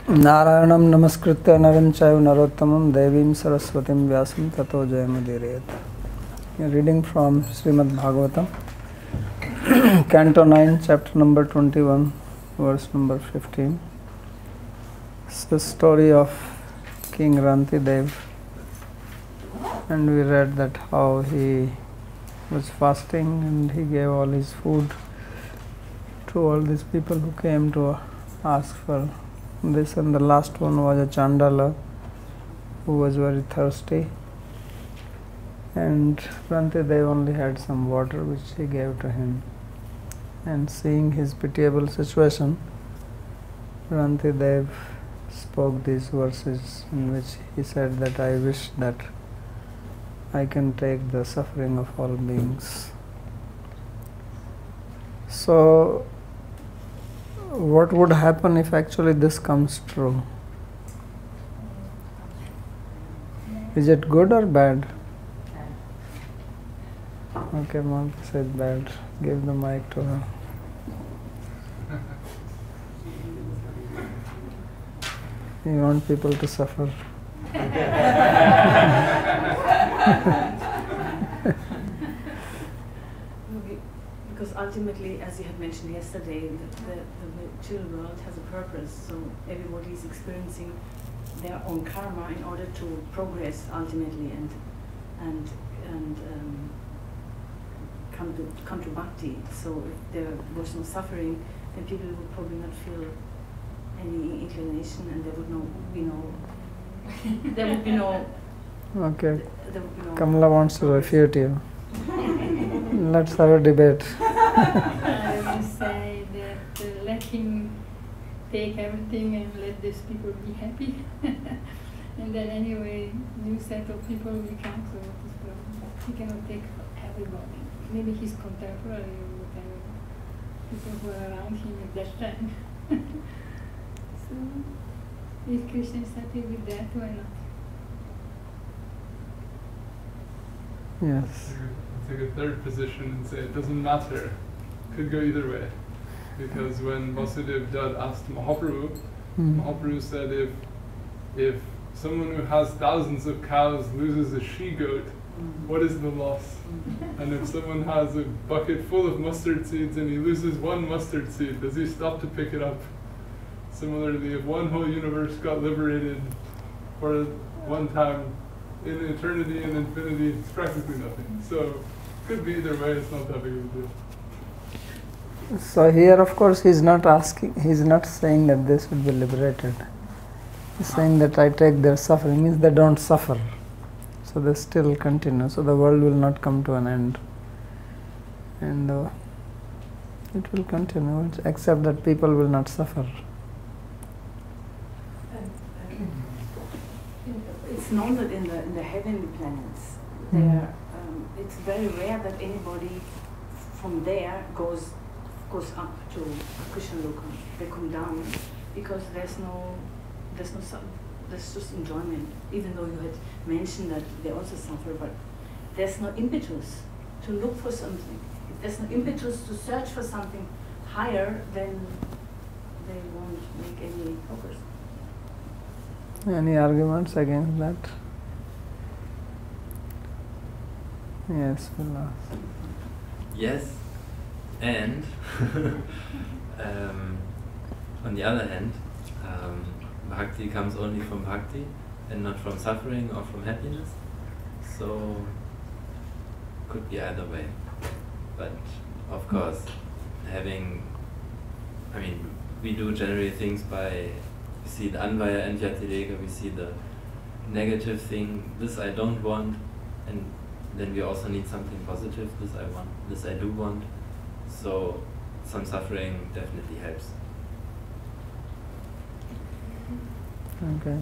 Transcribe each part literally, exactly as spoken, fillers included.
नारायणं नमस्कृत्य नरं चैव नरोत्तमं देवीं सरस्वतीं व्यासं ततो जयमुदीरयेत्. Reading from Srimad Bhagavatam, Canto nine, Chapter number twenty-one, verse number fifteen. It's the story of King Rantidev, and we read that how he was fasting and he gave all his food to all these people who came to ask for this, and the last one was a Chandala who was very thirsty, and Rantidev only had some water which he gave to him. And seeing his pitiable situation, Rantidev spoke these verses in which he said that I wish that I can take the suffering of all beings. So what would happen if actually this comes true? Is it good or bad? Okay, Malka said bad. Give the mic to her. You want people to suffer. Because ultimately, as you had mentioned yesterday, the, the, the material world has a purpose, so everybody is experiencing their own karma in order to progress ultimately and and and um, come to come to bhakti. So if there was no suffering, then people would probably not feel any inclination, and there would no be no there would be no Okay. there would be no Kamala wants to refute you. Let's have a debate. I will say that uh, let him take everything and let these people be happy. And then anyway, new set of people will come, so what is problem? He cannot take everybody. Maybe his contemporary or whatever, people who are around him at that time. So, if Krishna is happy with that, why not? Yes. Take a third position and say it doesn't matter. Could go either way. Because when Vasudev Dutt asked Mahaprabhu, Mm. Mahaprabhu said if if someone who has thousands of cows loses a she-goat, what is the loss? And if someone has a bucket full of mustard seeds and he loses one mustard seed, does he stop to pick it up? Similarly, if one whole universe got liberated for one time, in eternity and infinity, it's practically nothing. So, could be either way, it's not that big of a deal. So here, of course, he's not asking, he's not saying that this will be liberated. He's saying that I take their suffering, means they don't suffer. So they still continue. So the world will not come to an end. And uh, it will continue, except that people will not suffer. It's known that in the in the heavenly planets, Mm. there um, it's very rare that anybody from there goes goes up to Krishna Lokam. They come down because there's no there's no su- there's just enjoyment. Even though you had mentioned that they also suffer, but there's no impetus to look for something. If there's no impetus to search for something higher, then they won't make any progress. Any arguments against that? Yes, we'll ask. Yes, and um, on the other hand, um, bhakti comes only from bhakti and not from suffering or from happiness. So, could be either way. But of course, having, I mean, we do generally things by, we see the Anvaya and Vyatireka, we see the negative thing, this I don't want, and then we also need something positive, this I want, this I do want. So some suffering definitely helps. Okay.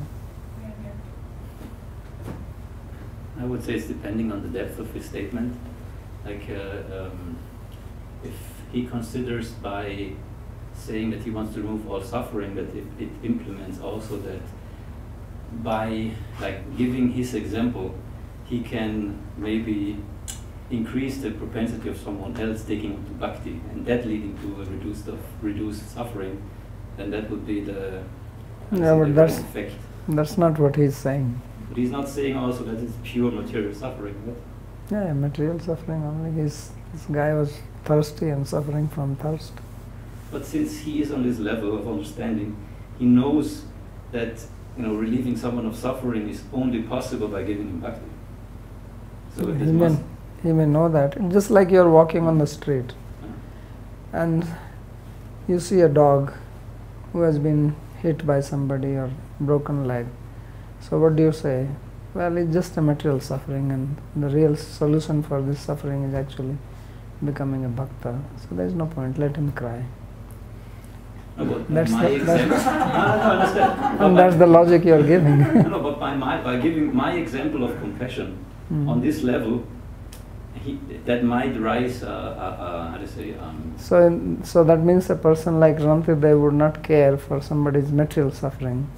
I would say it's depending on the depth of his statement. Like uh, um, if he considers by saying that he wants to remove all suffering, that it, it implements also that by like giving his example, he can maybe increase the propensity of someone else taking up to bhakti, and that leading to a reduced of reduced suffering, then that would be the I Yeah, see but the that's- right effect. That's not what he's saying. But he's not saying also that it's pure material suffering, right? Yeah, material suffering only. He's, this guy was thirsty and suffering from thirst. But since he is on this level of understanding, he knows that, you know, relieving someone of suffering is only possible by giving him bhakti. So it he, is may, must. he may know that. Just like you're walking on the street and you see a dog who has been hit by somebody or broken leg. So what do you say? Well, it's just a material suffering, and the real solution for this suffering is actually becoming a bhakta. So there is no point. Let him cry. No, but That's my the- example. that's- no, no, no, I understand. But And by- that's the logic you're giving. no, but by, my, by giving my example of compassion Mm. on this level, he, that might rise, uh, uh, uh, how to say, um, So, in, so that means a person like Ranti, they would not care for somebody's material suffering,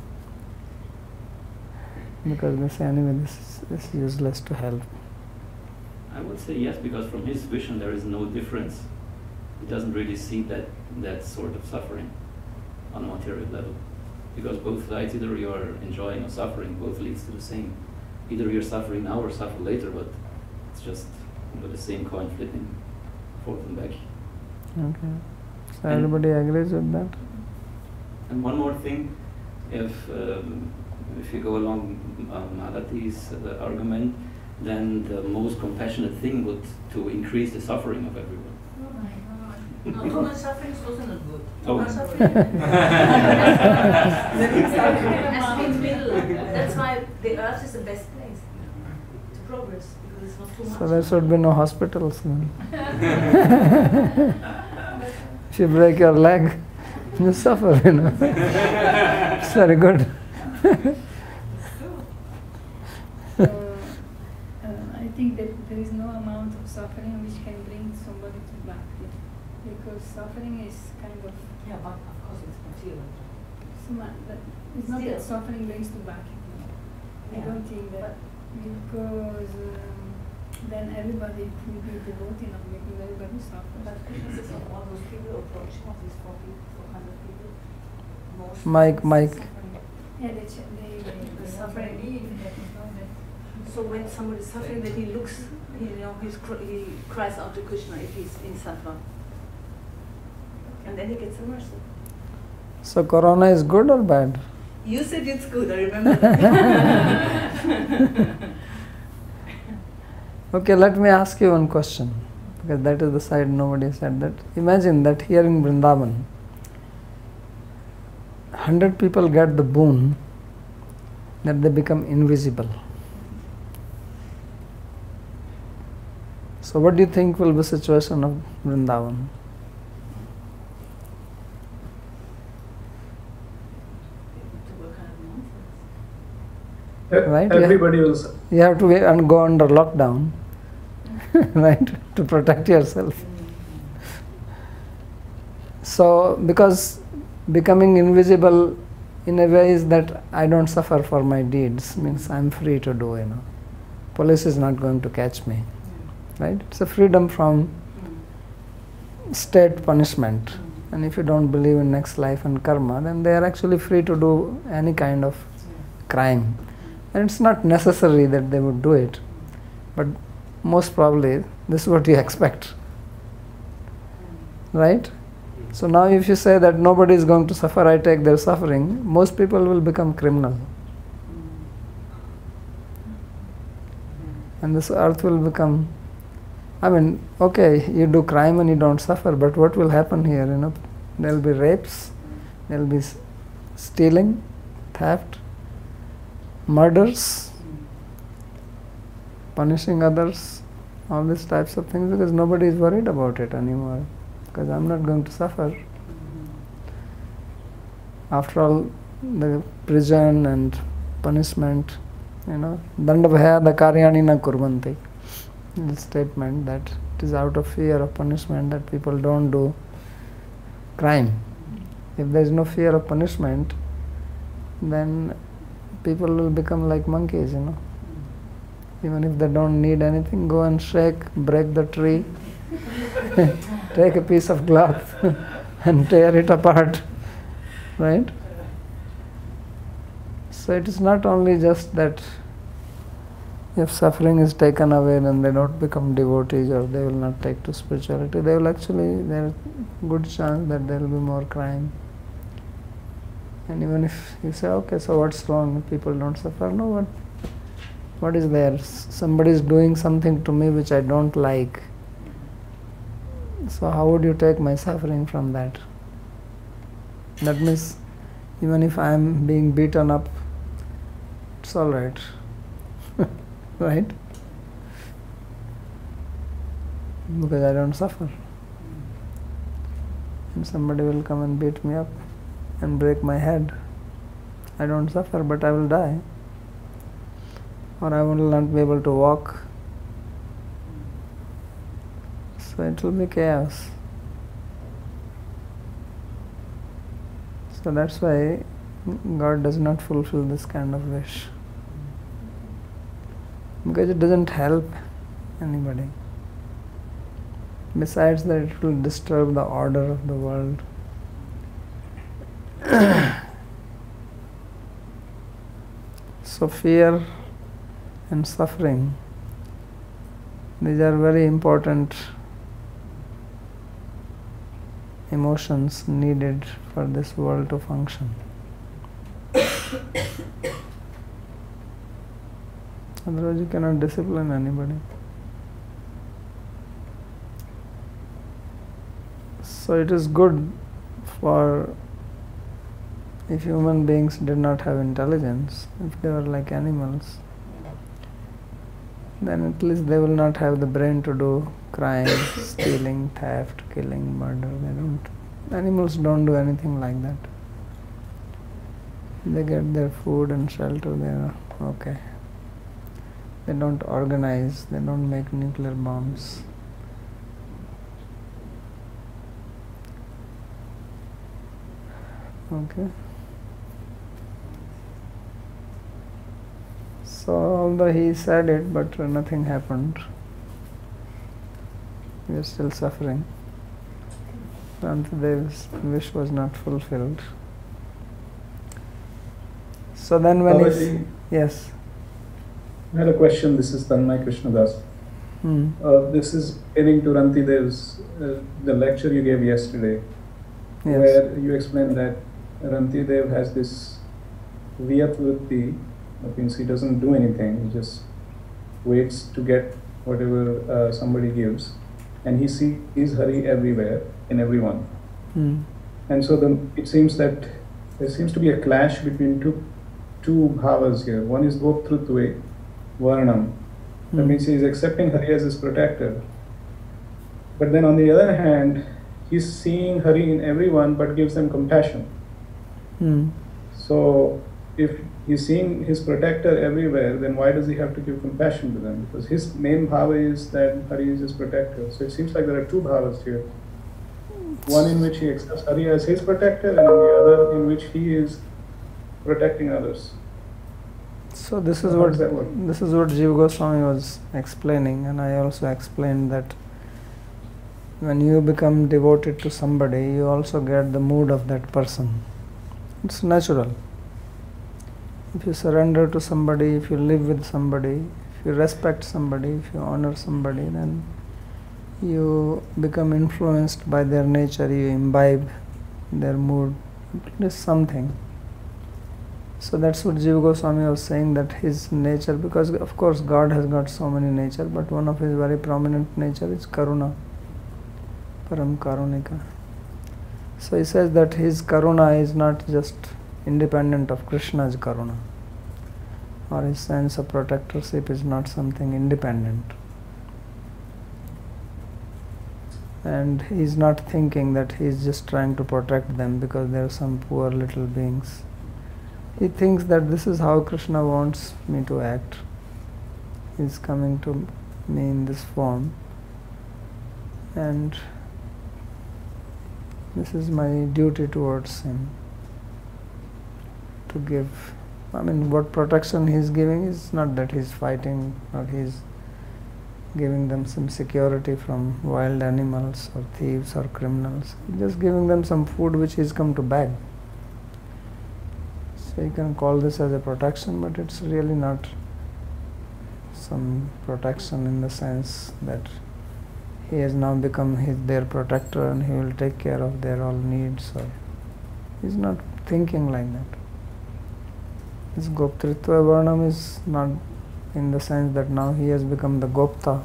because they say anyway this is, this is useless to help. I would say yes, because from his vision there is no difference. He doesn't really see that, that sort of suffering on a material level. Because both sides, either you're enjoying or suffering, both leads to the same. Either you're suffering now or suffer later, but it's just, you know, the same coin flipping forth and back. Okay. So And- everybody agrees with that? And one more thing, if um, if you go along um, Malati's uh, argument, then the most compassionate thing would to increase the suffering of everyone. Oh my God. No, too much suffering is also not good. Too Oh. much suffering. Has to be in middle. That's why the earth is the best place to progress, because it's not too much. So there should be no hospitals then. If you break your leg, you suffer, you know. It's very good. So, uh, I think that there is no amount of suffering which can bring somebody to bhakti, because suffering is kind of, Yeah, but of course it's material. suma- that it's not that Still. suffering brings to bhakti. I Yeah. don't think that, because um, then everybody will be devotee, not making everybody suffer. But Krishna says of all those people approaching of these four people, four hundred people, most Mike, is Mike. suffering. Yeah, they, ch- they, they, The they suffering. believe that is not that. So when somebody is suffering, then he looks, he, you know, he's cr- he cries out to Krishna if he's in sattva, and then he gets the mercy. So corona is good or bad? You said it's good. I remember that. Okay, let me ask you one question, because that is the side nobody said that. Imagine that here in Vrindavan, hundred people get the boon that they become invisible. So what do you think will be the situation of Vrindavan? To work out nonsense. Right, yeah. Everybody will. su- You have to be and go under lockdown, right, to protect yourself. So, because becoming invisible in a way is that I don't suffer for my deeds, means I'm free to do, you know. Police is not going to catch me, right? It's a freedom from state punishment. And if you don't believe in next life and karma, then they are actually free to do any kind of crime. And it's not necessary that they would do it, but most probably this is what you expect, right? So now if you say that nobody is going to suffer, I take their suffering, most people will become criminal. And this earth will become, I mean, okay, you do crime and you don't suffer, but what will happen here, you know? There will be rapes, there will be s- stealing, theft, murders, punishing others, all these types of things, because nobody is worried about it anymore, because I'm not going to suffer. After all, the prison and punishment, you know, dandabhayada karyani na kurvanti, the statement that it is out of fear of punishment that people don't do crime. If there is no fear of punishment, then people will become like monkeys, you know. Even if they don't need anything, go and shake, break the tree, take a piece of cloth and tear it apart, right? So it is not only just that if suffering is taken away, then they don't become devotees or they will not take to spirituality. They will actually, there is good chance that there will be more crime. And even if you say, okay, so what's wrong? People don't suffer. No, what, what is there? Somebody is doing something to me which I don't like. So how would you take my suffering from that? That means even if I am being beaten up, it's all right. Right? Because I don't suffer. And somebody will come and beat me up and break my head. I don't suffer, but I will die. Or I will not be able to walk. So it will be chaos. So that's why God does not fulfill this kind of wish. Because it doesn't help anybody. Besides that, it will disturb the order of the world. So fear and suffering, these are very important emotions needed for this world to function. Otherwise you cannot discipline anybody. So it is good for, if human beings did not have intelligence, if they were like animals, then at least they will not have the brain to do crime, stealing, theft, killing, murder. They don't. Animals don't do anything like that. They get their food and shelter, they are okay. They don't organize, they don't make nuclear bombs. Okay. So although he said it, but nothing happened. We are still suffering. Rantidev's wish was not fulfilled. So then when Babaji, he... Yes. I had a question. This is Tanmay Krishnadas. Hmm. Uh, this is adding to Rantidev's, uh, the lecture you gave yesterday, Yes. where you explained that Rantidev has this Viyat Vritti, that means he doesn't do anything, he just waits to get whatever uh, somebody gives, and he sees Hari everywhere, in everyone. Hmm. And so the, it seems that there seems to be a clash between two two bhavas here. One is Bhoktrutve, Varnam. That Hmm. means he is accepting Hari as his protector. But then on the other hand, he's seeing Hari in everyone but gives them compassion. Hmm. So if he's seeing his protector everywhere, then why does he have to give compassion to them? Because his main bhava is that Hari is his protector. So it seems like there are two bhavas here. One in which he accepts Hari as his protector, and the other in which he is protecting others. So this is How what does that work? this is what Jiva Goswami was explaining, and I also explained that when you become devoted to somebody, you also get the mood of that person. It's natural. If you surrender to somebody, if you live with somebody, if you respect somebody, if you honor somebody, then you become influenced by their nature, you imbibe their mood, at least something. So that's what Jiva Goswami was saying, that his nature, because of course God has got so many nature, but one of his very prominent nature is Karuna, Param Karunika. So he says that his Karuna is not just independent of Krishna's Karuna, or his sense of protectorship is not something independent. And he is not thinking that he is just trying to protect them because they are some poor little beings. He thinks that this is how Krishna wants me to act. He is coming to me in this form, and this is my duty towards him, to give. I mean, what protection he is giving is not that he is fighting or he is giving them some security from wild animals or thieves or criminals. He is just giving them some food which he has come to beg. So you can call this as a protection, but it's really not some protection in the sense that he has now become his, their protector and he will take care of their all needs. Or he's not thinking like that. His Goptritva Varnam is not in the sense that now he has become the Gopta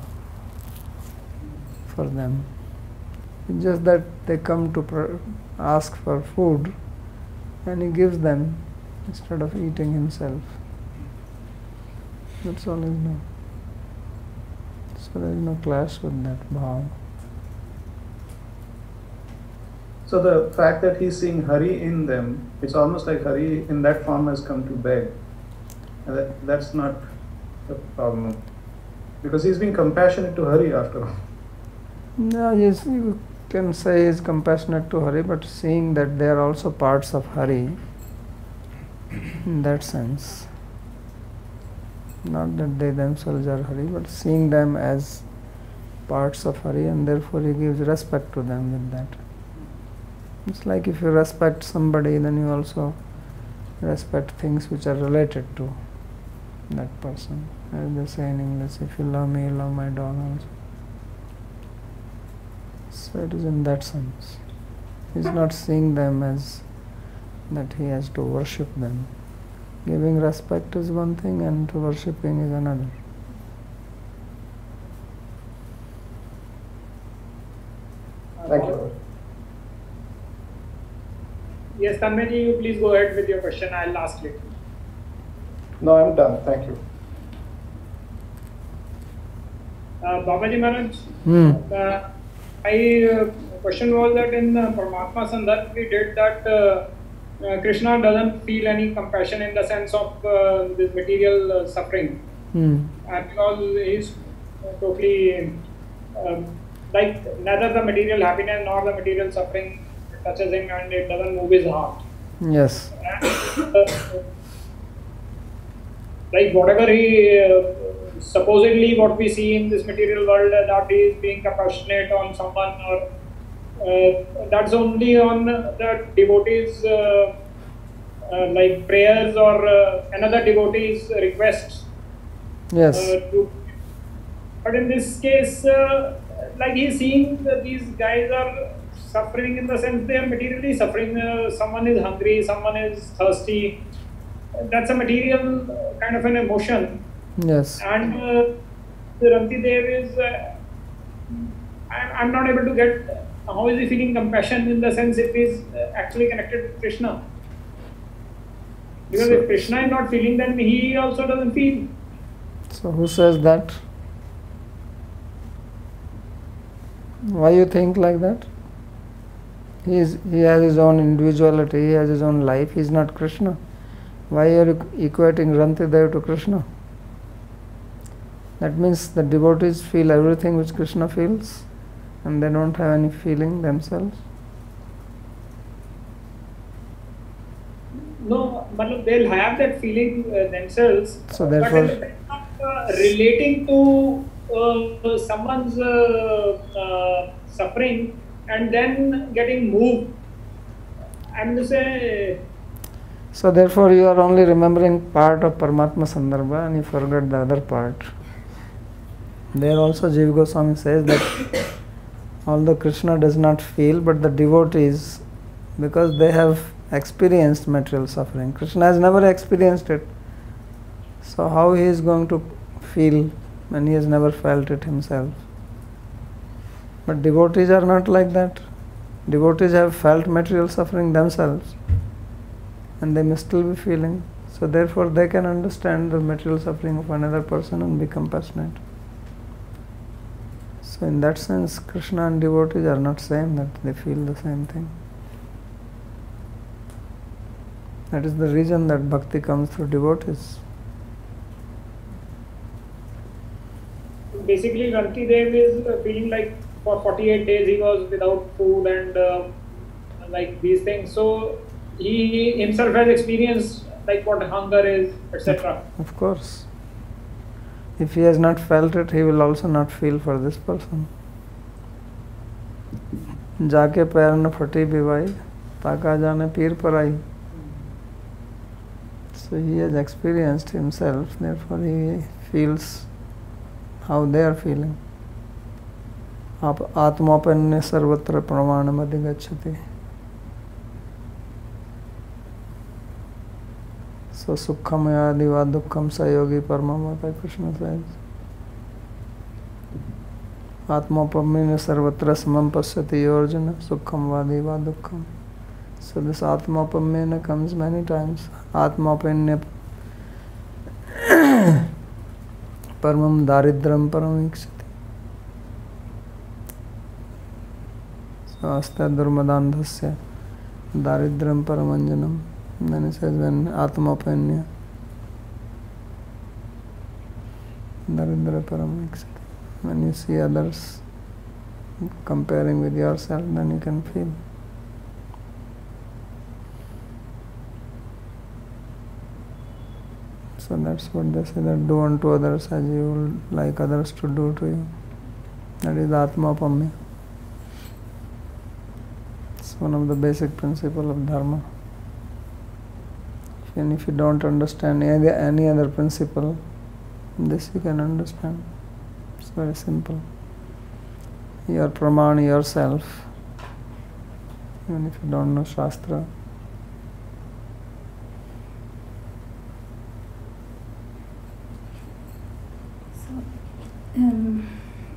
for them. It's just that they come to pr- ask for food and he gives them instead of eating himself. That's all is known. So there is no clash with that bhav. So the fact that he's seeing Hari in them, it's almost like Hari in that form has come to beg. And that, that's not the problem. Because he's being compassionate to Hari after all. No, yes, you can say he is compassionate to Hari, but seeing that they are also parts of Hari, in that sense. Not that they themselves are Hari, but seeing them as parts of Hari, and therefore he gives respect to them with that. It's like if you respect somebody, then you also respect things which are related to that person. As they say in English, if you love me, you love my dog also. So it is in that sense. He is not seeing them as that he has to worship them. Giving respect is one thing and worshipping is another. Thank you. Yes, Tanmay, you please go ahead with your question. I'll ask later. No, I'm done. Thank you. Uh, Babaji Maharaj, Hmm. uh, my uh, question was that in uh, Paramatma Sandarbh we did that uh, uh, Krishna doesn't feel any compassion in the sense of uh, this material uh, suffering. Hmm. And because he's totally um, like neither the material happiness nor the material suffering touches him and it doesn't move his heart. Yes. And, uh, like whatever he uh, supposedly what we see in this material world uh, that he is being compassionate on someone or uh, that's only on the devotees uh, uh, like prayers or uh, another devotee's requests. Yes. Uh, to, but in this case, uh, like he's seeing that these guys are suffering in the sense they are materially suffering. Uh, someone is hungry, someone is thirsty. That's a material uh, kind of an emotion. Yes. And uh, the Ranti Dev is, uh, I, I'm not able to get how is he feeling compassion in the sense if he's uh, actually connected with Krishna. Because So- if Krishna is not feeling, then he also doesn't feel. So who says that? Why you think like that? He is, he has his own individuality, he has his own life, he is not Krishna. Why are you equating Rantidev to Krishna? That means the devotees feel everything which Krishna feels and they don't have any feeling themselves. No, but they'll have that feeling uh, themselves. So therefore- but in the sense of, uh, relating to uh, someone's uh, uh, suffering and then getting moved, I'm to say, So therefore you are only remembering part of Paramatma Sandarbha and you forget the other part. There also Jiva Goswami says that although Krishna does not feel, but the devotees, because they have experienced material suffering, Krishna has never experienced it. So how he is going to feel when he has never felt it himself? But devotees are not like that. Devotees have felt material suffering themselves and they may still be feeling. So therefore they can understand the material suffering of another person and be compassionate. So in that sense, Krishna and devotees are not same, that they feel the same thing. That is the reason that bhakti comes through devotees. basically Ranti Dev is uh, feeling like for forty-eight days he was without food and uh, like these things. So he himself has experienced like what hunger is, et cetera. Of course. If he has not felt it, he will also not feel for this person. जाके पैर न फटी by ताका जाने पीर पराई. So he has experienced himself, therefore he feels how they are feeling. Atmapanya sarvatra pramanam adhigacchati. So sukham yadiva dukkham sayogi paramamata, Krishna says. Atmapanya sarvatra samam pasyati yorjana sukham vadiva dukkham. So this Atmapanya comes many times. Atmapanya paramam daridram paramikshati. So asta durmadandhasya daridram paramanjanam. Then it says when Atmapanya daridra paramikshati. When you see others comparing with yourself, then you can feel. So that's what they say, that do unto others as you would like others to do to you. That is Atmapanya. It's one of the basic principles of Dharma. And if you don't understand any, any other principle, this you can understand. It's very simple. You are Praman yourself, even if you don't know Shastra. Um,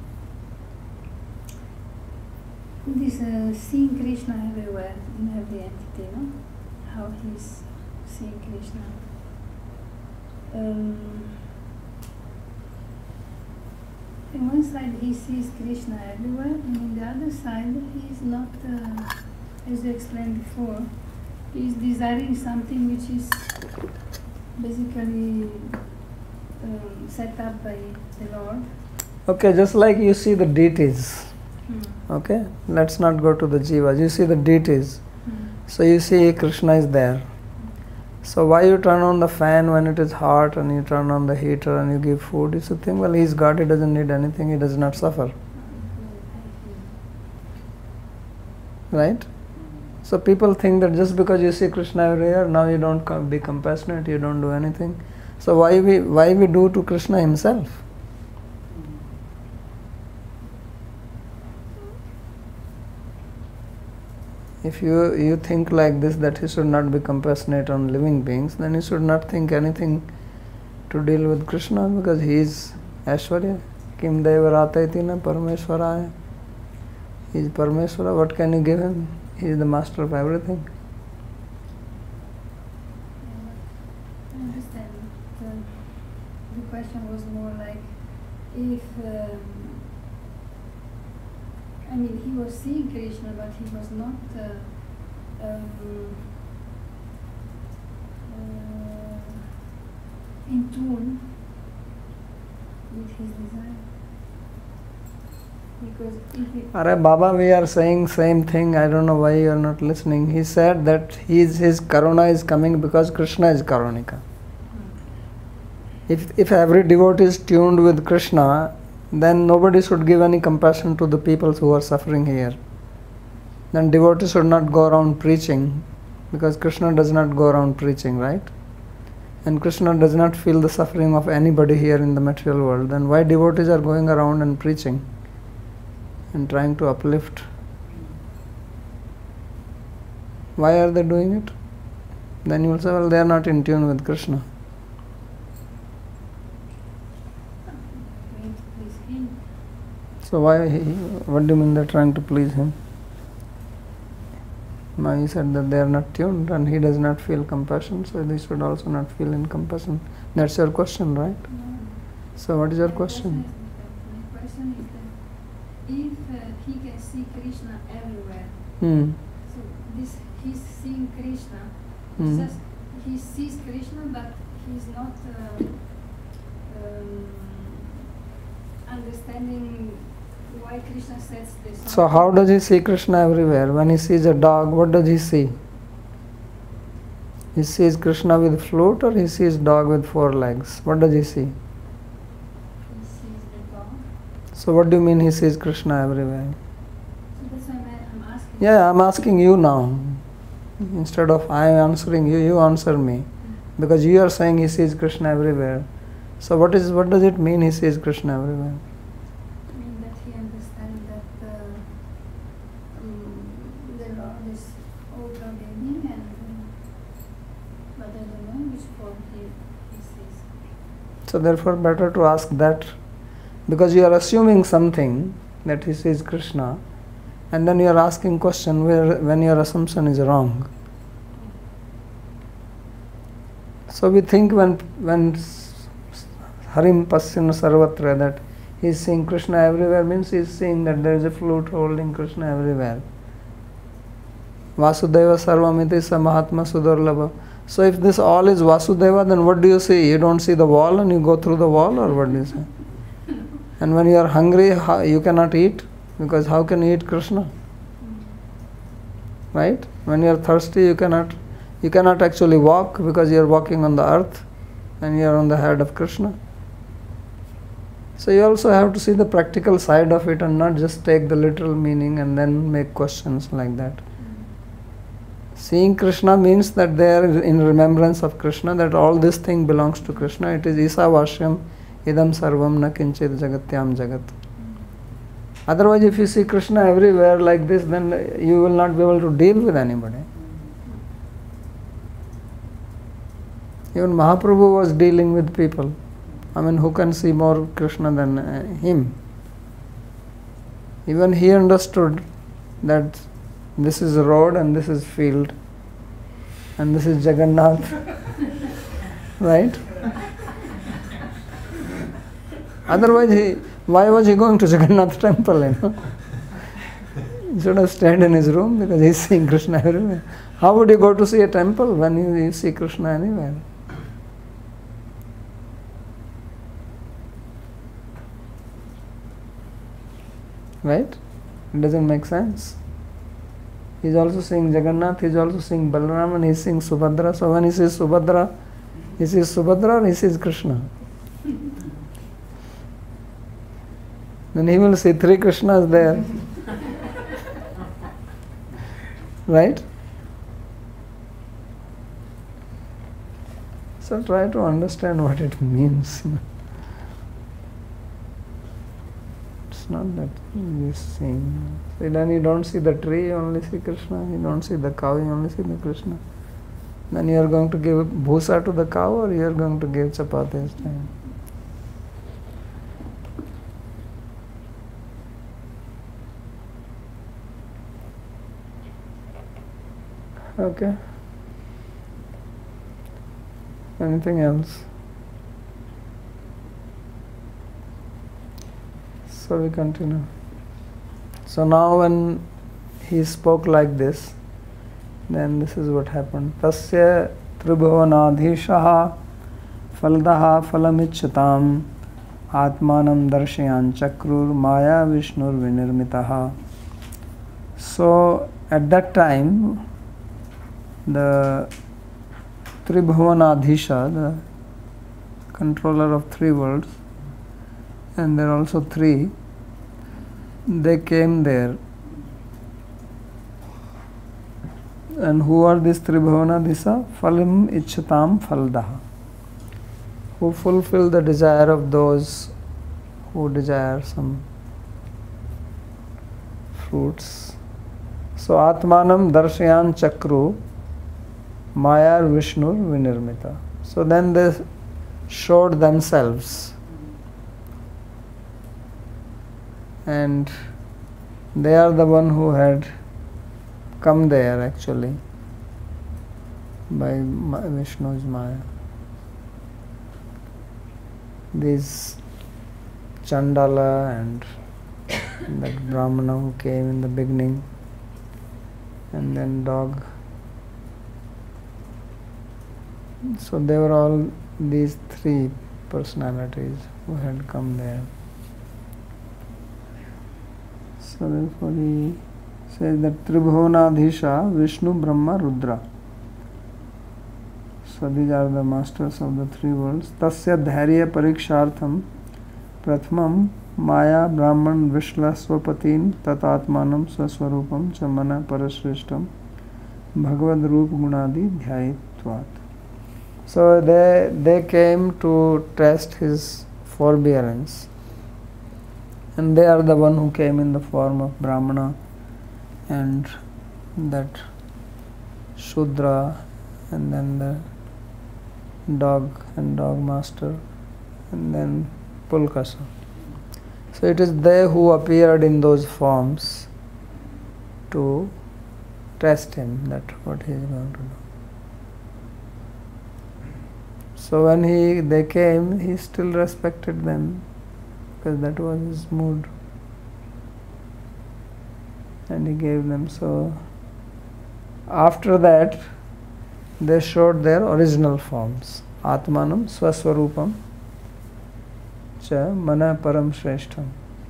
this uh, seeing Krishna everywhere in every entity, no? How he's seeing Krishna. Um, on one side he sees Krishna everywhere, and on the other side he is not, uh, as you explained before, he is desiring something which is basically um, set up by the Lord. Okay, just like you see the deities. Hmm. Okay, let's not go to the jivas. You see the deities. Hmm. So you see Krishna is there. So why you turn on the fan when it is hot and you turn on the heater and you give food? You should think, well, he's God, he doesn't need anything, he does not suffer. Right? So people think that just because you see Krishna everywhere, now you don't com- be compassionate, you don't do anything. So why we why we do to Krishna himself? If you, you think like this, that he should not be compassionate on living beings, then he should not think anything to deal with Krishna, because he is Aishwarya. Kim Devarata na Parameshwaraya. He is Parameshwara. What can you give him? He is the master of everything. I understand. The, the question was more like if, um, I mean, he was seeing Krishna, but he was not uh, um, uh, in tune with his desire. Because if it Are Baba, we are saying same thing. I don't know why you are not listening. He said that his, his karuna is coming because Krishna is karunika. If, if every devotee is tuned with Krishna, then nobody should give any compassion to the people who are suffering here. Then devotees should not go around preaching, because Krishna does not go around preaching, right? And Krishna does not feel the suffering of anybody here in the material world. Then why devotees are going around and preaching and trying to uplift? Why are they doing it? Then you will say, well, they are not in tune with Krishna. going to please him, So why, he, what do you mean they're trying to please him? Now he said that they are not tuned and he does not feel compassion, so they should also not feel in compassion. That's your question, right? no. So what is your My question? is different. My question is that if uh, he can see Krishna everywhere, Hmm. so this he's seeing Krishna, Hmm. just he sees Krishna, but he's not uh, um, understanding why Krishna says this. So how does he see Krishna everywhere? When he sees a dog, what does he see? He sees Krishna with flute, or he sees dog with four legs? What does he see? He sees the dog. So what do you mean he sees Krishna everywhere? So that's why I'm I'm asking. Yeah, I'm asking you now. Instead of I answering you, you answer me. Because you are saying he sees Krishna everywhere. So what is what does it mean he sees Krishna everywhere? I mean that he understands that uh, um, the Lord is all-pervading, and uh, but I don't know which form he, he sees. So therefore better to ask that, because you are assuming something that he sees Krishna, and then you are asking question where when your assumption is wrong. So we think when when Harim Pasyana Sarvatra, that he is seeing Krishna everywhere, means he is seeing that there is a flute holding Krishna everywhere. Vasudeva Sarvamiti Sa Mahatma Sudurlabha. So if this all is Vasudeva, then what do you see? You don't see the wall and you go through the wall, or what do you say? And when you are hungry, how, you cannot eat, because how can you eat Krishna? Right? When you are thirsty, you cannot you cannot actually walk, because you are walking on the earth and you are on the head of Krishna. So you also have to see the practical side of it and not just take the literal meaning and then make questions like that. Seeing Krishna means that they are in remembrance of Krishna, that all this thing belongs to Krishna. It is Isavashyam idam sarvam na kinchit jagatyam jagat. Otherwise, if you see Krishna everywhere like this, then you will not be able to deal with anybody. Even Mahaprabhu was dealing with people. I mean, who can see more Krishna than uh, him? Even he understood that this is a road and this is field and this is Jagannath. Right? Otherwise, he, why was he going to Jagannath temple? You know? He should have stayed in his room, because he is seeing Krishna everywhere. How would you go to see a temple when you, you see Krishna anywhere? Right? It doesn't make sense. He is also seeing Jagannath, he is also seeing Balaram, and he is seeing Subhadra. So when he sees Subhadra, he sees Subhadra or he sees Krishna? Then he will see three Krishnas there. Right? So try to understand what it means. It's not that you is seeing. So then you don't see the tree, you only see Krishna. You don't see the cow, you only see the Krishna. Then you are going to give bhusa to the cow, or you are going to give chapatis to him? Okay. Anything else? So we continue. So now when he spoke like this, then this is what happened. Tasya tribhuvanadhishaha faldaha falamichyatam atmanam darshayan chakrur maya vishnur vinirmitaha. So at that time, the Tribhuvanadhisha, the controller of three worlds, and there are also three, they came there. And who are these Tribhuvanadhisha? Phalim Ichchatam Phaldaha, who fulfill the desire of those who desire some fruits. So Atmanam Darshayan Chakru Maya Vishnu Vinirmita. So then they showed themselves, and they are the one who had come there actually by Vishnu's Maya. These Chandala and that Brahmana who came in the beginning, and then dog. So they were all these three personalities who had come there. So therefore he says that Tribhuvanadhisha, Vishnu, Brahma, Rudra. So these are the masters of the three worlds. Tasya dharya parikshartham prathamam maya brahman vishla swapatin tatatmanam swaswarupam chamana parashrishtam bhagavad rup gunadi dhyayitvat. So they they came to test his forbearance, and they are the one who came in the form of Brahmana and that Shudra, and then the dog and dog master, and then Pulkasa. So it is they who appeared in those forms to test him that what he is going to do. So when he they came, he still respected them because that was his mood, and he gave them. So after that, they showed their original forms. Atmanam Swaswarupam Cha Mana Param Shreshtham.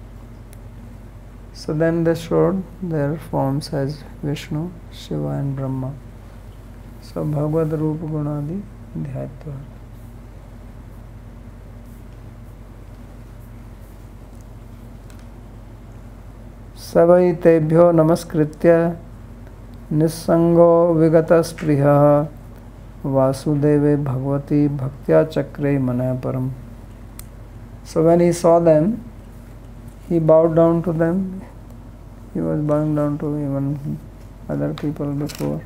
So then they showed their forms as Vishnu, Shiva and Brahma. So Bhagavad Rupa Gunadi Dhyatva. Savai Tebhyo Namaskritya Nissango Vigataspriha Vasudeve Bhagavati Bhaktya Chakre Manaya Param. So when he saw them, he bowed down to them. He was bowing down to even other people before.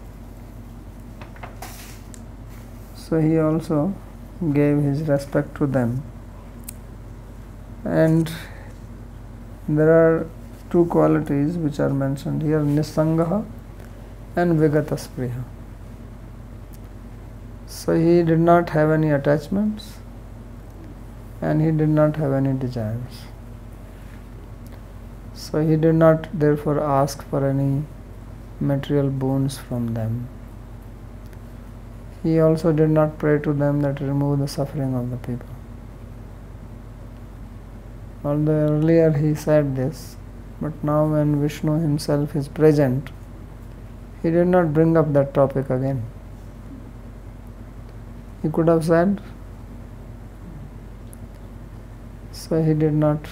So he also gave his respect to them. And there are two qualities which are mentioned here, Nisangaha and Vigataspriha. So he did not have any attachments and he did not have any desires. So he did not therefore ask for any material boons from them. He also did not pray to them that remove the suffering of the people. Although earlier he said this, but now when Vishnu himself is present, he did not bring up that topic again. He could have said, so he did not.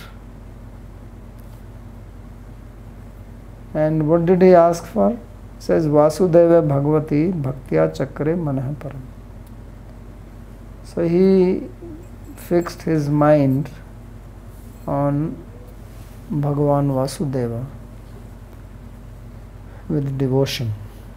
And what did he ask for? He says, Vasudeva Bhagavati Bhaktya Chakre Manah Param. So he fixed his mind on Bhagavan Vasudeva with devotion.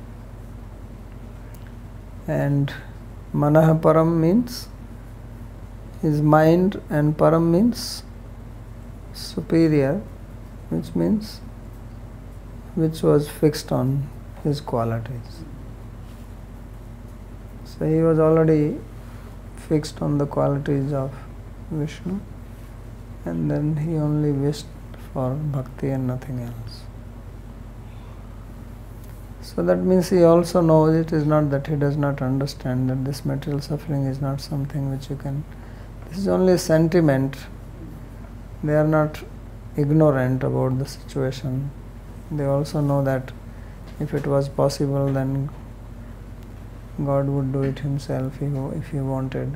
And Manah Param means his mind, and Param means superior, which means which was fixed on his qualities. So he was already fixed on the qualities of Vishnu, and then he only wished for bhakti and nothing else. So that means he also knows, it is not that he does not understand that this material suffering is not something which you can, this is only a sentiment. They are not ignorant about the situation. They also know that if it was possible, then God would do it himself if he wanted.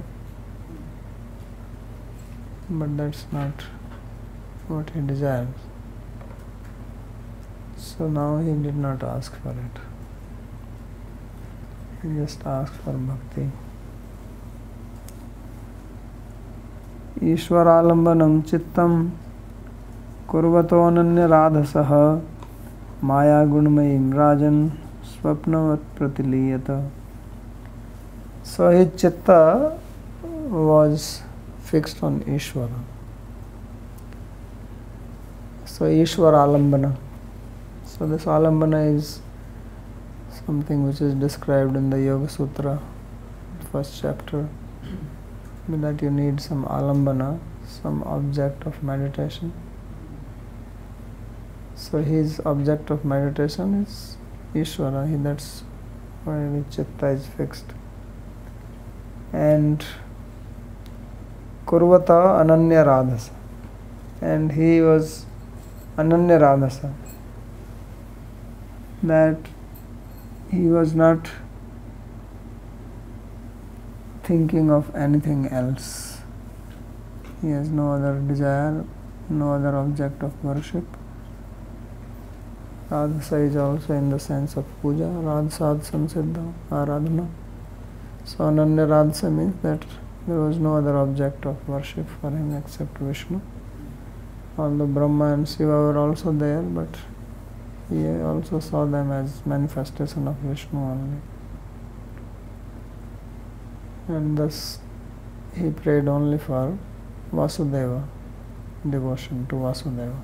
But that's not what he desires. So now he did not ask for it. He just asked for bhakti. Ishwaralambanam chittam kurvato ananya radhasaha maya gunmayim rajan swapnavat pratiliyata. So his chitta was fixed on Ishvara. So Ishvara Alambana. So this Alambana is something which is described in the Yoga Sutra, first chapter, that you need some Alambana, some object of meditation. So his object of meditation is Ishvara. He, that's why his chitta is fixed. And Kurvata Ananya Radhasa. And he was Ananya Radhasa. That he was not thinking of anything else. He has no other desire, no other object of worship. Radhasa is also in the sense of puja, Radhasad Samsiddha, Aradhana. So Ananya Radhasa means that there was no other object of worship for him except Vishnu. Although Brahma and Shiva were also there, but he also saw them as manifestation of Vishnu only. And thus he prayed only for Vasudeva, devotion to Vasudeva.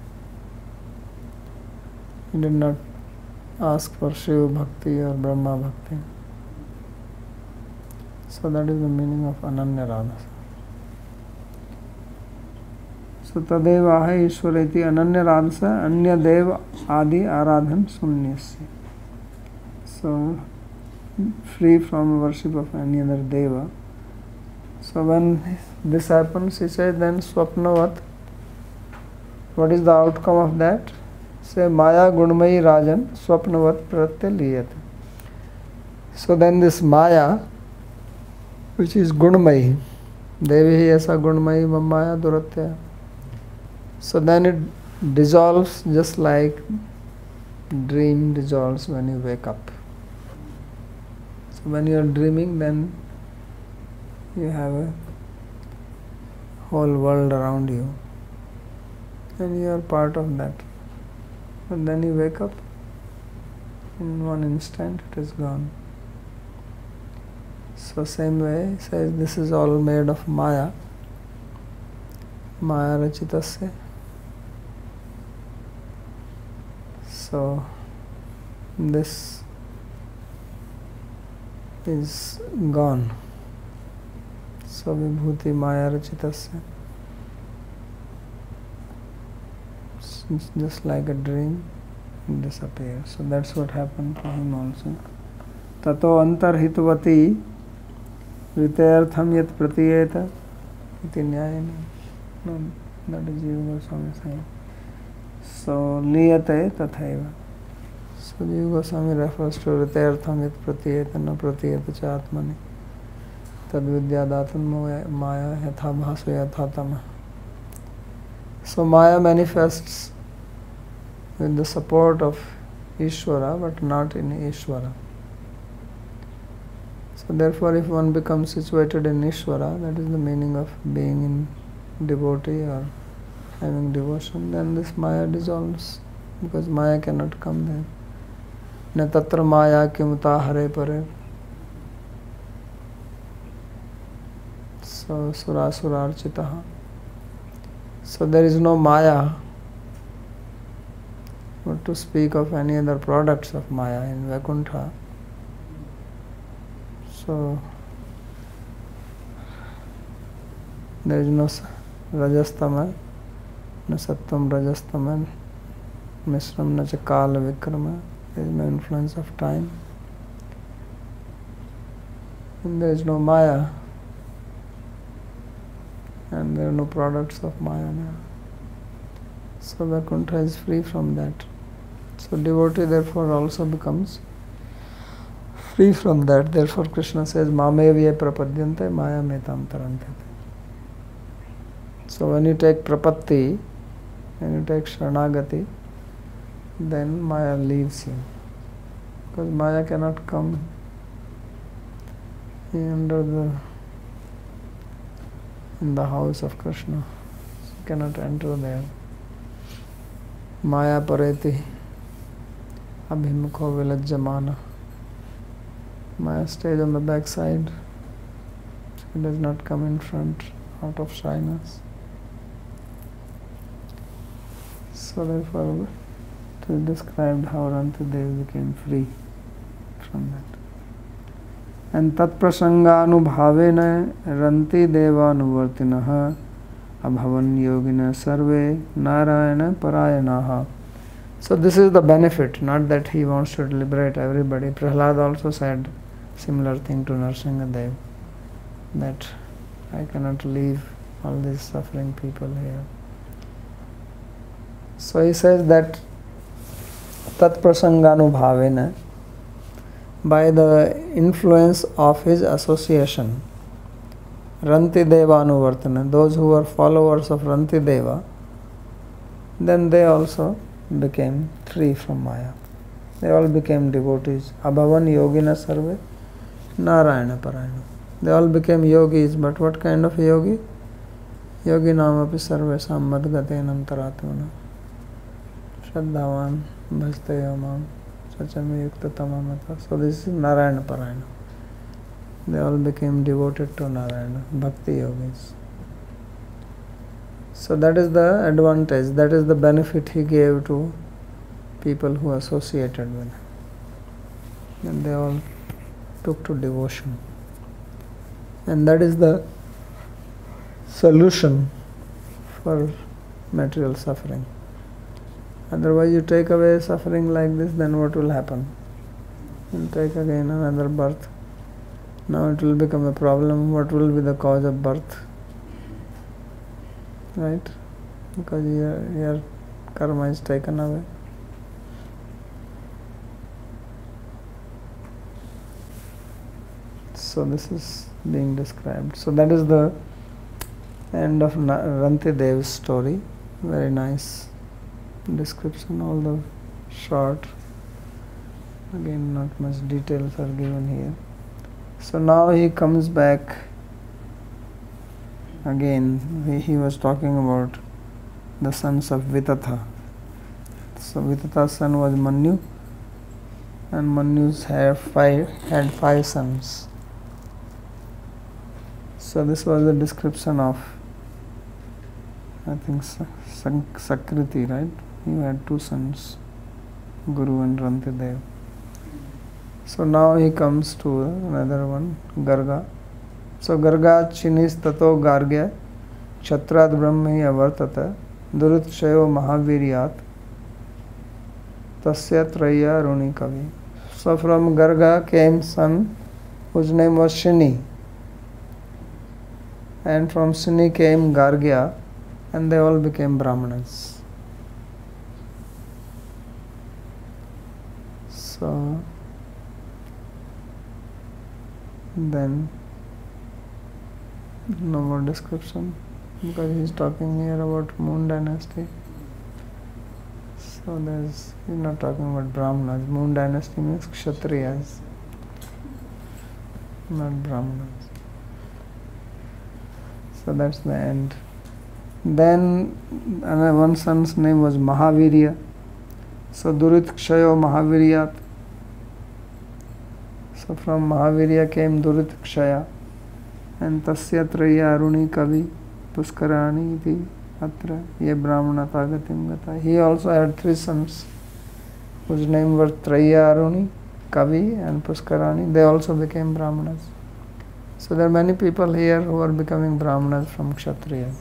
He did not ask for Shiva Bhakti or Brahma Bhakti. So that is the meaning of Ananya Radhasa. So Tadeva hai Ishwareti Ananya Radhasa Anya Dev Adi Aradhan Sunyasya. So free from worship of any other Deva. So when this happens, he says, then Swapnavat. What is the outcome of that? Say Maya Gunmayi Rajan Swapnavat Pratyaliyate. So then this Maya, which is Gunmayi, Devi Esa Gunmayi Maya Duratya. So then it dissolves just like dream dissolves when you wake up. So when you are dreaming, then you have a whole world around you and you are part of that. And then you wake up, in one instant it is gone. So same way, says this is all made of Maya, Maya Rachitasya. So this is gone. So Vibhuti Maya Rachitasya. It's just like a dream, it disappears. So that's what happened to him also. Tato antarhitvati Ritayartham yat pratiyeta iti nyayena. No, that is Jiva Goswami saying. So liyate tathaiva. So Jiva Goswami refers to Ritayartham yat pratiyeta na pratiyeta cha atmani. Tad vidyadatam maya yatha bhasu yatha tama. So Maya manifests with the support of Ishvara, but not in Ishvara. So therefore, if one becomes situated in Ishvara, that is the meaning of being in devotee or having devotion, then this Maya dissolves, because Maya cannot come there. Na tatra Maya kimuta hare pare. So surasura architaha. So there is no Maya, but to speak of any other products of Maya in Vaikuntha. So there is no Rajastama, no Sattvam Rajastama, Mishram na cha Kala Vikrama. There is no influence of time. And there is no Maya. And there are no products of Maya now. So Vaikuntha is free from that. So devotee therefore also becomes free from that. Therefore Krishna says, Mamevye prapadyante Maya metam tarantate. So when you take prapatti, when you take sharanagati, then Maya leaves you. Because Maya cannot come under the in the house of Krishna. She cannot enter there. Maya pareti abhimukho vilajjamana. Maya stays on the back side. She does not come in front out of shyness. So therefore it is described how Rantidev became free from that. And tat prasanganubhavena ranti devanuvartinaha abhavan yogina sarve narayana parayanaha. So this is the benefit, not that he wants to liberate everybody. Prahlad also said similar thing to Nrsimhadev, that I cannot leave all these suffering people here. So he says that tat prasanganubhavena, by the influence of his association, Rantideva Anuvartana, those who were followers of Rantideva, then they also became free from Maya. They all became devotees. Abhavan yogina sarve Narayana Parayana. They all became yogis, but what kind of yogi? Yogi namapi sarvesam madgatenam taratmana. Shraddhavan bhastayamam sachame yukta tamamata. So this is Narayana Parayana. They all became devoted to Narayana, bhakti yogis. So that is the advantage, that is the benefit he gave to people who associated with him. And they all took to devotion. And that is the solution for material suffering. Otherwise you take away suffering like this, then what will happen? You will take again another birth. Now it will become a problem. What will be the cause of birth? Right? Because your, your karma is taken away. So this is being described. So that is the end of Rantidev's story. Very nice description, although short. Again, not much details are given here. So now he comes back again. He, he was talking about the sons of Vitatha. So Vitatha's son was Manyu, and Manyu's had five, had five sons. So this was the description of, I think, Sakriti, right? He had two sons, Guru and Rantidev. So now he comes to another one, Garga. So Garga chinis tato gargya kshatrad brahmhi avartata durutkshayo mahaviryat tasya traya runi kavi. So from Garga came son whose name was Shini, and from Shini came Gargya, and they all became Brahmanas. So then no more description, because he is talking here about Moon dynasty. So there's, he's not talking about Brahmanas. Moon dynasty means Kshatriyas, not Brahmanas. So that's the end. Then another one son's name was Mahavirya. So Durutkshayo Mahaviryat. So from Mahavirya came Durutskaya, and Tasya Traya Aruni Kavi Puskarani iti Atra Ye Brahmana Tagatim Gata. He also had three sons whose name were Traya Aruni, Kavi and Puskarani. They also became Brahmanas. So there are many people here who are becoming Brahmanas from Kshatriya.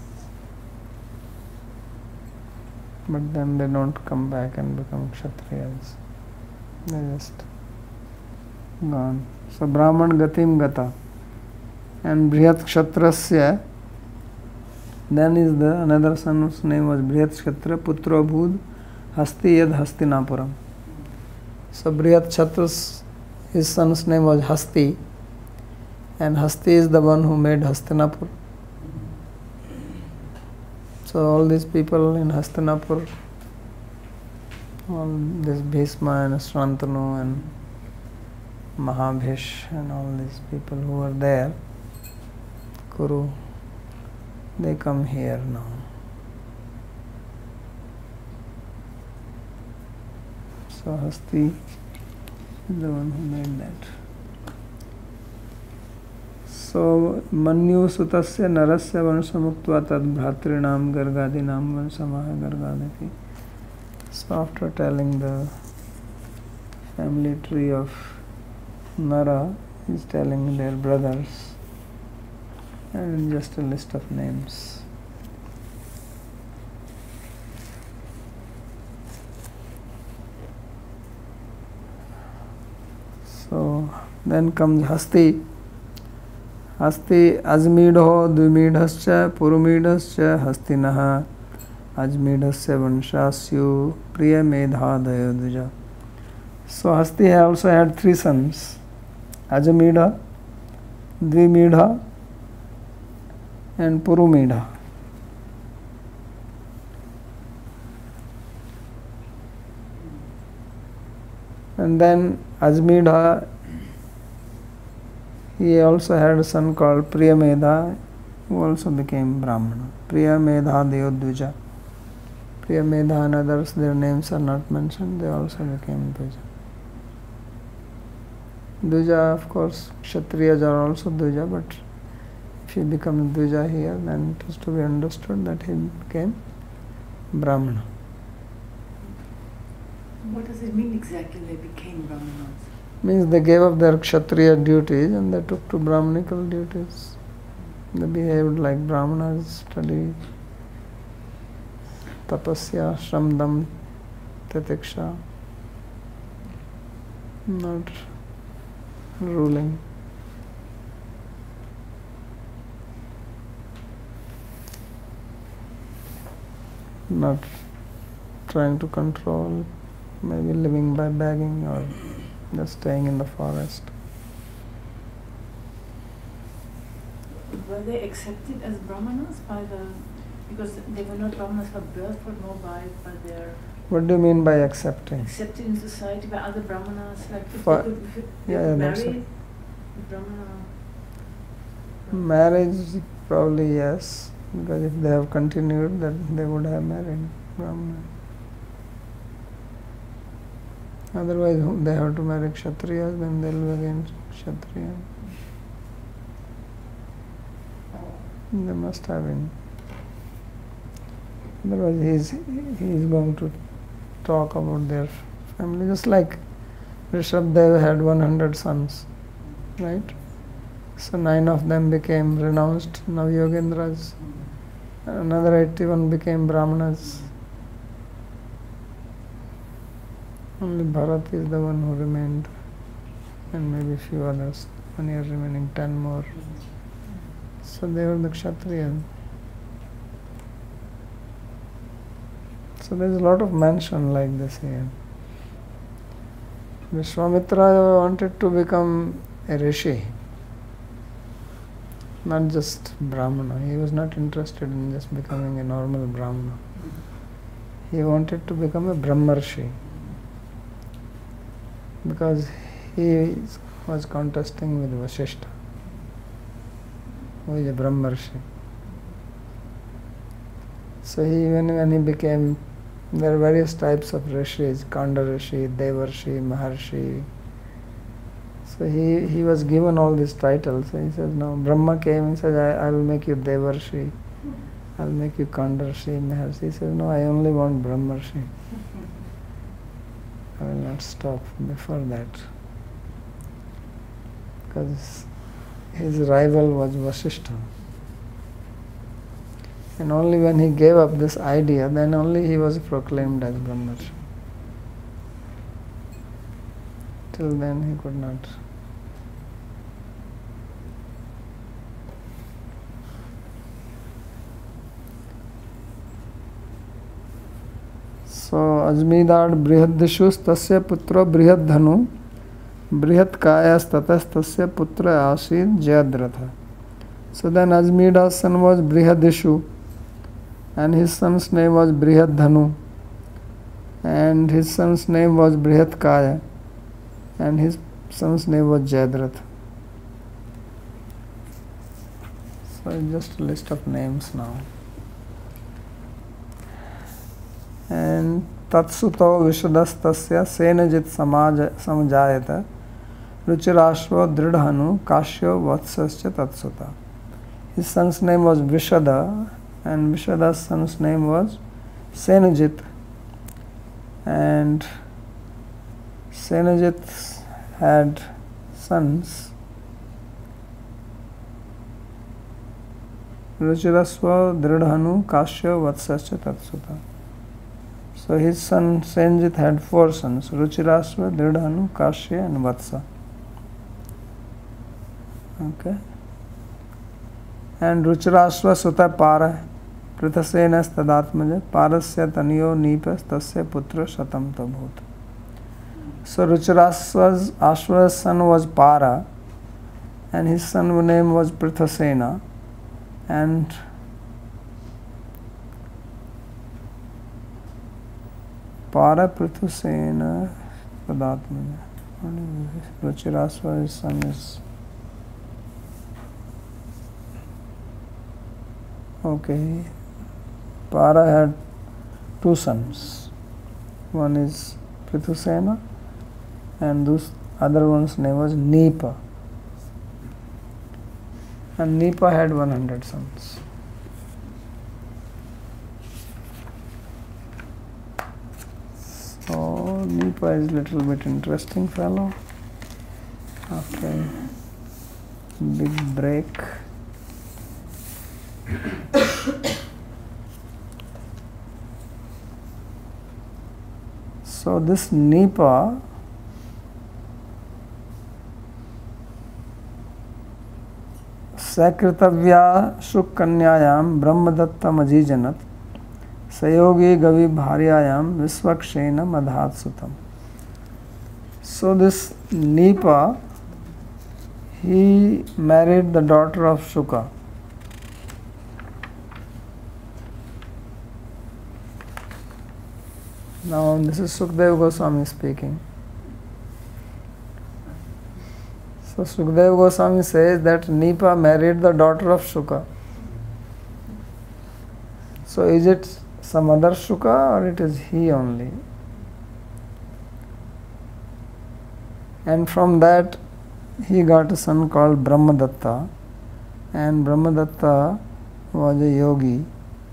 But then they don't come back and become Kshatriyas. They just gone. So Brahman Gatim Gata. And Brihat Kshatrasya, then is the another son whose name was Brihat Kshatra Putro Bhud Hasti Yad Hastinapuram. So Brihat Kshatras, his son's name was Hasti, and Hasti is the one who made Hastinapur. So all these people in Hastinapur, all this Bhishma and Shrantanu and Mahabhish and all these people who were there, Kuru, they come here now. So Hasti is the one who made that. So Manyu Sutasya Narasya Vansamuktva Tad Bhratrinam Gargadinam Vansamaha Gargadati. So after telling the family tree of Nara, he is telling their brothers and just a list of names. So then comes Hasti. Hasti Azmidho Dvimidhascha Purumidhascha Hastinaha Ajmidhasya Vanshasyu Priya Medhadaya Dvija. So Hasti also had three sons, Ajamidha, Dvimidha and Purumidha. And then Ajmidha He also had a son called Priyamedha, who also became Brahmana. Priyamedha Deodvija. Priyamedha and others, their names are not mentioned, they also became Dvija. Dvija, of course, Kshatriyas are also Dvija, but if he becomes Dvija here, then it is to be understood that he became Brahmana. What does it mean exactly they became Brahmanas? Means they gave up their Kshatriya duties and they took to Brahmanical duties. They behaved like Brahmanas, studied tapasya, shramdam, titiksha, not ruling. Not trying to control, maybe living by begging or just staying in the forest. Were they accepted as Brahmanas by the, because they were not Brahmanas by birth, but more by, by their... What do you mean by accepting? Accepted in society by other Brahmanas, like if For, they could, if they yeah, could yeah, that's marry it. Brahmana. Marriage, probably yes, because if they have continued, then they would have married Brahmana. Otherwise, they have to marry Kshatriyas, then they'll be against Kshatriya. They must have been. Otherwise, he's he's going to talk about their family, just like Rishabdev had one hundred sons, right? So nine of them became renounced Navyogendras, another eighty-one became Brahmanas. Only Bharat is the one who remained, and maybe a few others. One year remaining, ten more. So they were the Kshatriyas. So there is a lot of mention like this here. Vishwamitra wanted to become a rishi, not just Brahmana. He was not interested in just becoming a normal Brahmana. He wanted to become a Brahmarshi, because he was contesting with Vasishtha, who is a Brahmarshi. So he, when, when he became, there are various types of rishis, Kanda Rishi, Devarshi, Maharshi. So he, he was given all these titles. So he says, no, Brahma came and said, I, I will make you Devarshi, I will make you Kanda Rishi, Maharshi. He says, no, I only want Brahmarshi. I will not stop before that. Because his rival was Vasishtha. And only when he gave up this idea, then only he was proclaimed as Brahmarshi. Till then he could not. So Ajmedad Brihadishus Tasya Putra Brihadhanu Brihat Kayas Tatas Tasya Putra Asid Jayadratha. So then Ajmeda's son was Brihadishu, and his son's name was Brihadhanu, and his son's name was Brihatkaya, and his son's name was Jayadratha. So it's just a list of names now. And Tatsuto Vishadastasya Senajit Samajayata Ruchirashva Dridhanu Kashyo Vatsascha Tatsuta. His son's name was Vishada, and Vishada's son's name was Senajit. And Senajit had sons, Ruchirasva Dridhanu Kashya Vatsascha Tatsuta. So his son Senjit had four sons, Ruchirasva, Dridhanu, Kashya and Vatsa. Okay. And Ruchirasva Sutta Para, Prithasena Stadatmaja, Parasya Taniyo Nipas Tasya Putra Shatam Tabhut. So Ruchirasva's Ashwa's son was Para, and his son's name was Prithasena, and Para Prithusena Padatmaja. Ruchirasva, his son is Okay, Para had two sons. One is Prithusena and this other one's name was Nipa. And Nipa had one hundred sons. So Nipa is a little bit interesting fellow. After big break. So this Nipa Sakritavya Shukkanyayam Brahmadatta Majijanat Sayogi Gavi Bharyayam Visvakshena Madhatsutam. So this Nipa, he married the daughter of Shuka. Now this is Sukadeva Goswami speaking. So Sukadeva Goswami says that Nipa married the daughter of Shuka. So is it some other Shuka or it is he only? And from that he got a son called Brahmadatta, and Brahmadatta was a yogi,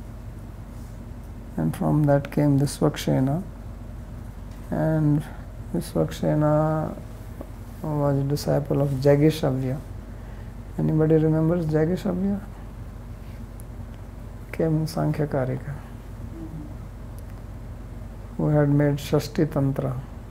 and from that came Visvakshena, and Visvakshena was a disciple of Jagishavya. Anybody remembers Jagishavya? Came in Sankhya Karika, who had made Shashti Tantra.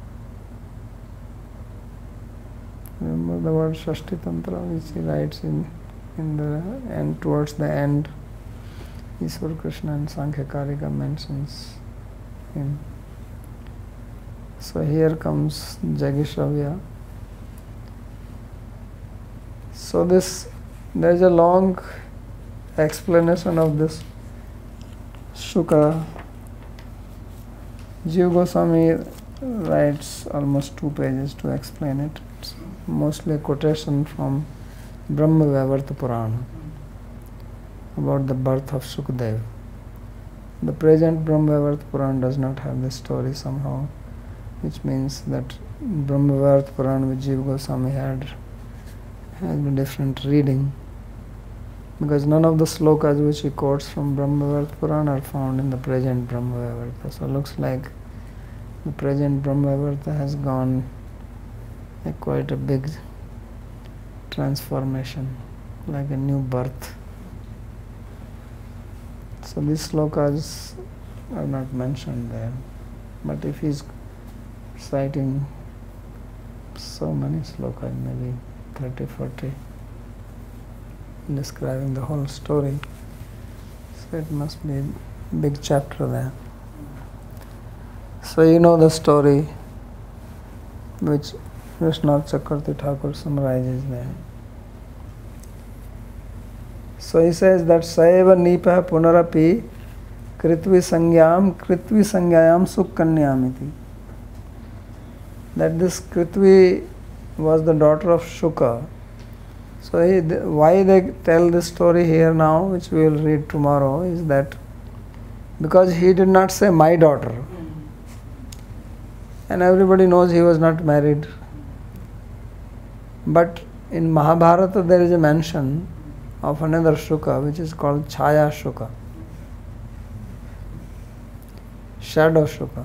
Remember the word Shashti Tantra, which he writes in, in the end, towards the end. Ishwar Krishna and Sankhya Karika mentions him. So here comes Jagishavya. So this, there is a long explanation of this Shuka. Jiva Goswami writes almost two pages to explain it. It's mostly a quotation from Brahma Vaivarta Purana about the birth of Sukadeva. The present Brahma Vaivarta Purana does not have this story somehow, which means that Brahma Vaivarta Purana which Jiva Goswami had has a different reading, because none of the slokas which he quotes from Brahma Vaivarta Purana are found in the present Brahma Vaivarta. So it looks like the present Brahma Vaivarta has gone a quite a big transformation, like a new birth. So these slokas are not mentioned there, but if he is citing so many slokas, maybe thirty, forty, describing the whole story, so it must be a big chapter there. So you know the story which Vishwanath Chakravarti Thakur summarizes there. So he says that Saeva Nipa Punarapi Kritvi Sangyam Kritvi Sangyayam Sukkanyamiti. That this Kritvi was the daughter of Shuka. So he, why they tell this story here now, which we will read tomorrow, is that because he did not say my daughter, and everybody knows he was not married. But in Mahabharata there is a mention of another Shuka which is called Chaya Shuka, shadow Shuka.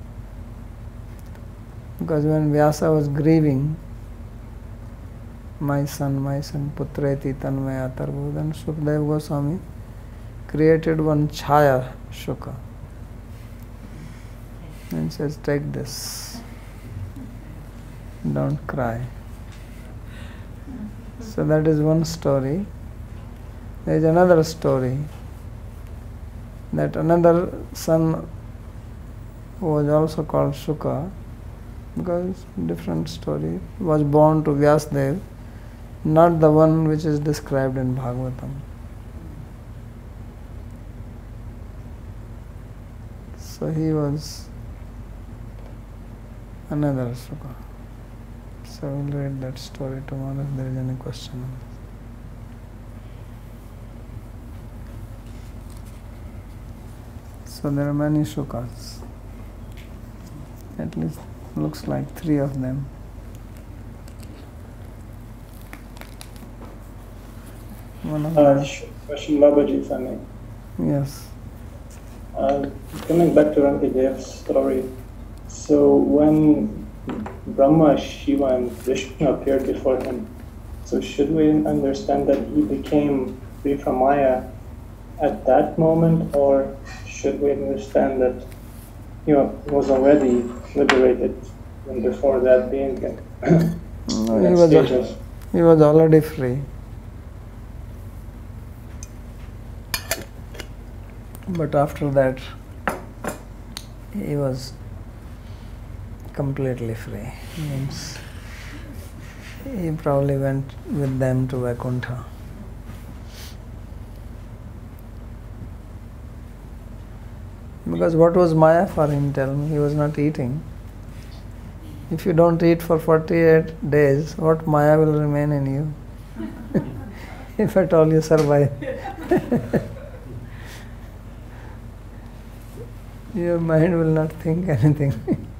Because when Vyasa was grieving, my son, my son, Putreti Tanmaya Tarvu, then Sukadeva Goswami created one Chaya Shuka and says, take this, don't cry. So that is one story. There is another story that another son who was also called Shuka, because different story, was born to Vyasadeva, not the one which is described in Bhagavatam. So he was another Shuka. So we'll read that story tomorrow if there is any question. So there are many shukas. At least looks like three of them. One of Uh, them. sh- question, Babaji, if I may. Yes. Uh, coming back to Rampidev's story, so when Brahma, Shiva, and Vishnu appeared before him, so should we understand that he became free from Maya at that moment, or should we understand that he was already liberated and before that being in No, he that was stage al- of- he was already free. But after that, he was completely free. Means he probably went with them to Vaikuntha. Because what was Maya for him, tell me? He was not eating. If you don't eat for forty-eight days, what Maya will remain in you? If at all you survive. Your mind will not think anything.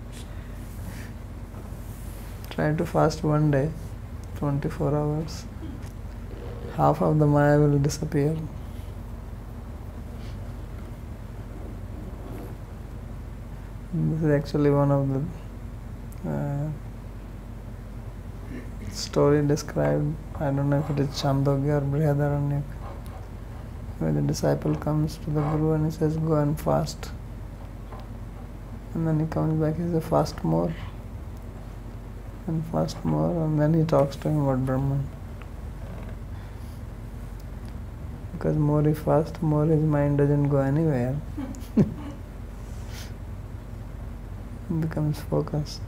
Try to fast one day, twenty-four hours. Half of the Maya will disappear. This is actually one of the uh, story described, I don't know if it is Chandogya or Brihadaranyaka, where the disciple comes to the Guru and he says, go and fast. And then he comes back, he says, fast more, and fast more, and then he talks to him about Brahman. Because more he fasts, more his mind doesn't go anywhere. It becomes focused.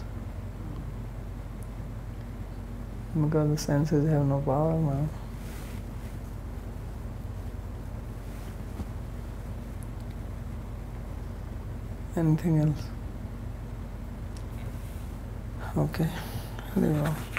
Because the senses have no power now. Anything else? Okay, leave off.